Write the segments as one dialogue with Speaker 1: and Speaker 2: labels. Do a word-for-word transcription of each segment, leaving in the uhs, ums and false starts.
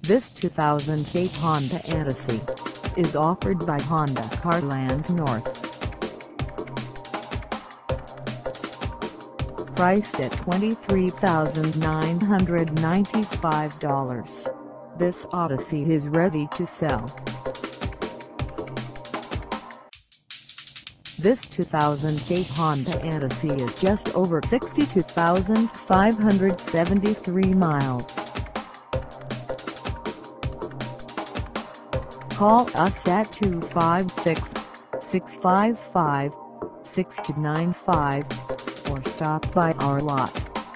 Speaker 1: This two thousand eight Honda Odyssey is offered by Honda Carland North. Priced at twenty-three thousand nine hundred ninety-five dollars, this Odyssey is ready to sell. This two thousand eight Honda Odyssey is just over sixty-two thousand five hundred seventy-three miles. Call us at two five six, six five five, six two nine five or stop by our lot.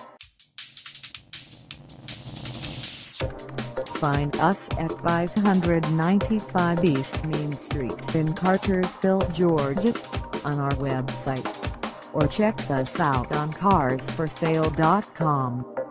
Speaker 1: Find us at five ninety-five East Main Street in Cartersville, Georgia, on our website, or check us out on cars for sale dot com.